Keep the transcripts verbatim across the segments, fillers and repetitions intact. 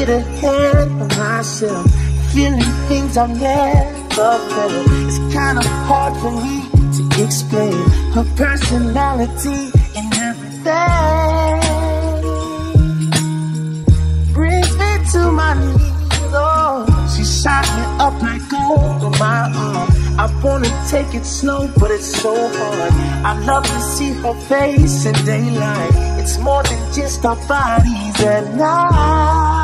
get ahead of myself, feeling things I've never felt. It's kind of hard for me to explain her personality and everything. Brings me to my knees, oh. She shot me up like gold on my arm. I wanna take it slow, but it's so hard. I love to see her face in daylight. It's more than just our bodies at night.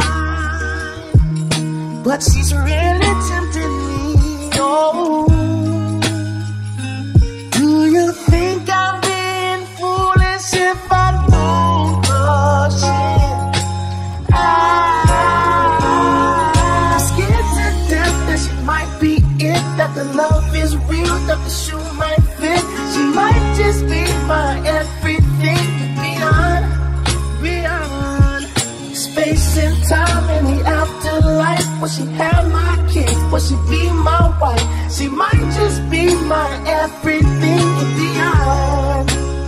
But she's really tempting me, oh. Do you think I'm being foolish if I don't rush in? I'm scared to death that she might be it, that the love is real, that the shoe might fit. She might just be my everything beyond, beyond space and time and the afterlife. Will she have my kids? Will she be my wife? She might just be my everything beyond.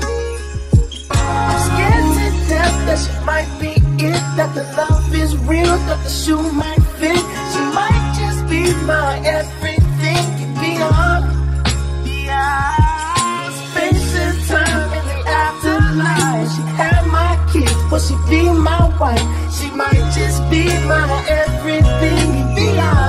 I'm scared to death that she might be it, that the love is real, that the shoe might fit. She might just be my everything beyond, beyond space and time and the afterlife. She have my kids, will she be my wife? She might just be my everything beyond.